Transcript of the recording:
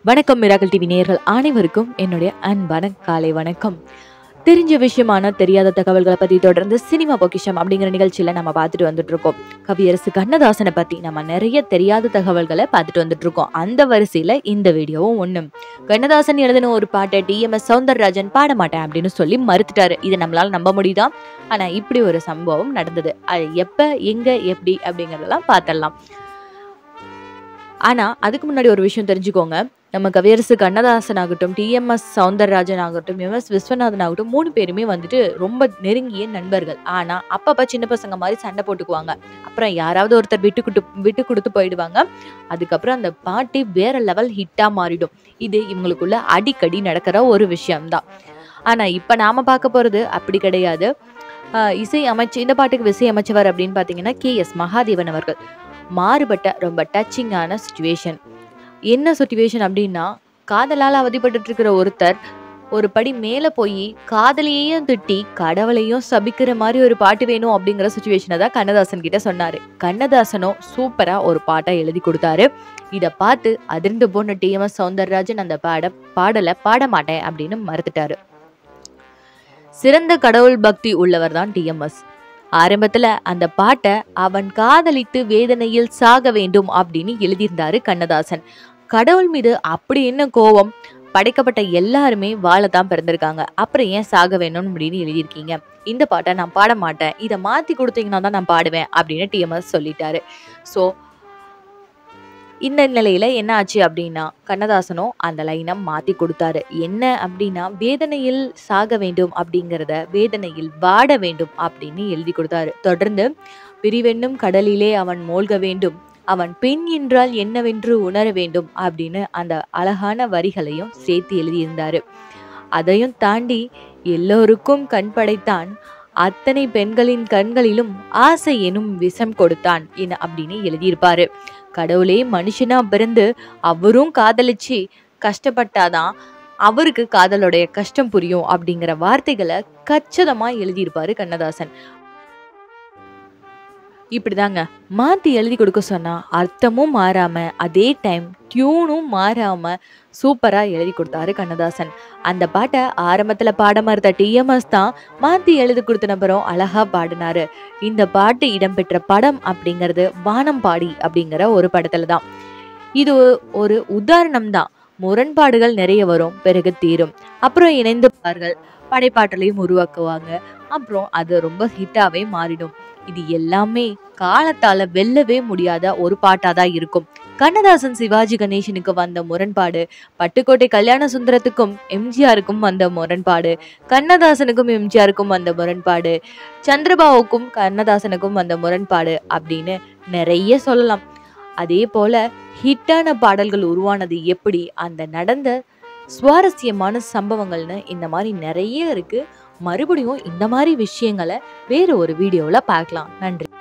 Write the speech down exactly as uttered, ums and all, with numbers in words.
வணக்கம் miracle TV நேயர்கள் அனைவருக்கும் என்னுடைய அன்பான காலை வணக்கம். தெரிஞ்ச விஷயமான தெரியாத தகவல்களை பத்தி தொடர்ந்து சினிமா பொக்கிஷம் அப்படிங்கிற நிகழ்ச்சியில நம்ம பார்த்துட்டு வந்துட்டு இருக்கோம். கவியரசு கண்ணதாசனை பத்தி நம்ம நிறைய தெரியாத தகவல்களை பார்த்துட்டு வந்துட்டு இருக்கோம். அந்த வரிசையில இந்த வீடியோவும் ஒண்ணு. கண்ணதாசன் எழுதின ஒரு பாட்டை டி எம் எஸ் சௌந்தரராஜன் பாட மாட்டேன் அப்படின்னு சொல்லி மறுத்துட்டாரு. இதை நம்மளால நம்ப முடியுதா? ஆனா இப்படி ஒரு சம்பவம் நடந்தது. அது எப்ப, எங்க, எப்படி அப்படிங்கறதெல்லாம் பார்த்தரலாம். ஆனா அதுக்கு முன்னாடி ஒரு விஷயம் தெரிஞ்சுக்கோங்க. நம்ம கவியரசு கண்ணதாசன் ஆகட்டும், டி எம் எஸ் சௌந்தரராஜன் ஆகட்டும், எம் எஸ் விஸ்வநாதன் ஆகட்டும், மூணு பேருமே வந்துட்டு ரொம்ப நெருங்கிய நண்பர்கள். ஆனா அப்பப்ப சின்ன பசங்க மாதிரி சண்டை போட்டுக்குவாங்க. அப்புறம் யாராவது ஒருத்தர் விட்டு கொடுத்து விட்டு கொடுத்து போயிடுவாங்க. அதுக்கப்புறம் அந்த பாட்டு வேற லெவல் ஹிட்டா மாறிடும். இது இவங்களுக்குள்ள அடிக்கடி நடக்கிற ஒரு விஷயம்தான். ஆனா இப்ப நாம பார்க்க போறது அப்படி கிடையாது. ஆஹ் இசை அமைச்சு இந்த பாட்டுக்கு இசை அமைச்சவர் அப்படின்னு பாத்தீங்கன்னா கே எஸ் மகாதேவன் அவர்கள். மாறுபட்ட ரொம்ப டச்சிங்கான சுச்சுவேஷன். என்ன சுச்சுவேஷன் அப்படின்னா, காதலால் அவதிப்பட்டு இருக்கிற ஒருத்தர் ஒரு படி மேல போய் காதலையும் திட்டி கடவுளையும் சபிக்கிற மாதிரி ஒரு பாட்டு வேணும் அப்படிங்கிற சுச்சுவேஷனை தான் கண்ணதாசன் கிட்ட சொன்னாரு. கண்ணதாசனும் சூப்பரா ஒரு பாட்டை எழுதி கொடுத்தாரு. இதை பார்த்து அதிர்ந்து போன டி எம் எஸ் சௌந்தரராஜன் அந்த பாட பாடலை பாட மாட்டேன் அப்படின்னு மறுத்துட்டாரு. சிறந்த கடவுள் பக்தி உள்ளவர் தான் டி எம் எஸ். ஆரம்பத்துல அந்த பாட்டை அவன் காதலித்து வேதனையில் சாக வேண்டும் அப்படின்னு எழுதியிருந்தாரு கண்ணதாசன். கடவுள் மீது அப்படி என்ன கோபம்? படைக்கப்பட்ட எல்லாருமே வாழத்தான் பிறந்திருக்காங்க, அப்புறம் ஏன் சாக வேணும்னு அப்படின்னு எழுதியிருக்கீங்க. இந்த பாட்டை நான் பாட மாட்டேன், இதை மாத்தி கொடுத்தீங்கன்னா தான் நான் பாடுவேன் அப்படின்னு டி எம் எஸ் சொல்லிட்டாரு. ஸோ இந்த நிலையில என்ன ஆச்சு அப்படின்னா, கண்ணதாசனும் அந்த லைனை மாத்தி கொடுத்தாரு. என்ன அப்படின்னா, வேதனையில் சாக வேண்டும் அப்படிங்கிறத வேதனையில் வாட வேண்டும் அப்படின்னு எழுதி கொடுத்தாரு. தொடர்ந்து பிரிவென்னும் கடலிலே அவன் மூழ்க வேண்டும், அவன் பெண் என்றால் என்னவென்று உணர வேண்டும் அப்படின்னு அந்த அழகான வரிகளையும் சேர்த்து எழுதியிருந்தாரு. அதையும் தாண்டி எல்லோருக்கும் கண் படைத்தான், அத்தனை பெண்களின் கண்களிலும் ஆசை எனும் விஷம் கொடுத்தான் என அப்படின்னு எழுதியிருப்பாரு. கடவுளே மனுஷனா பிறந்து அவரும் காதலிச்சு கஷ்டப்பட்டாதான் அவருக்கு காதலோடைய கஷ்டம் புரியும் அப்படிங்கிற வார்த்தைகளை கச்சிதமா எழுதியிருப்பாரு கண்ணதாசன். இப்படிதாங்க மாத்தி எழுதி கொடுக்க சொன்னா அர்த்தமும் மாறாம அதே டைம் டியூனும் மாறாம சூப்பரா எழுதி கொடுத்தாரு கண்ணதாசன். அந்த பாட்டை ஆரம்பத்துல பாட மறுத்த டி எம் எஸ் தான் மாத்தி எழுதி கொடுத்த நபரும் அழகா பாடினாரு. இந்த பாட்டு இடம்பெற்ற படம் அப்படிங்கிறது வானம்பாடி அப்படிங்கிற ஒரு படத்துல தான். இது ஒரு உதாரணம் தான். முரண்பாடுகள் நிறைய வரும், பிறகு தீரும், அப்புறம் இணைந்து பார்கள், படைப்பாற்றலையும் உருவாக்குவாங்க, அப்புறம் அது ரொம்ப ஹிட்டாவே மாறிடும். இது எல்லாமே காலத்தால வெல்லவே முடியாத ஒரு பாட்டாதான் இருக்கும். கண்ணதாசன் சிவாஜி கணேசனுக்கு வந்த முரண்பாடு, பட்டுக்கோட்டை கல்யாண சுந்தரத்துக்கும் எம் ஜி ஆருக்கும் வந்த முரண்பாடு, கண்ணதாசனுக்கும் எம் ஜி ஆருக்கும் வந்த முரண்பாடு, சந்திரபாபுக்கும் கண்ணதாசனுக்கும் வந்த முரண்பாடு அப்படின்னு நிறைய சொல்லலாம். அதே போல ஹிட்டான பாடல்கள் உருவானது எப்படி, அந்த நடந்த சுவாரஸ்யமான சம்பவங்கள்னு இந்த மாதிரி நிறைய இருக்கு. மறுபடியும் இந்த மாதிரி விஷயங்களை வேற ஒரு வீடியோவில் பார்க்கலாம். நன்றி.